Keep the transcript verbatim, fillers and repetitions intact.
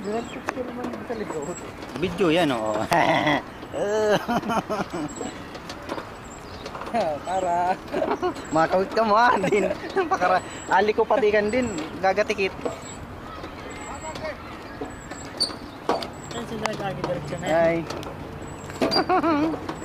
Binantik ka naman sa likod. Video yan, oo. Para. Makawit ka mo ah, din. Pakara. Ali ko patikan din, gagatikit. Saan sila nag-agi direksyon na yan? Ay.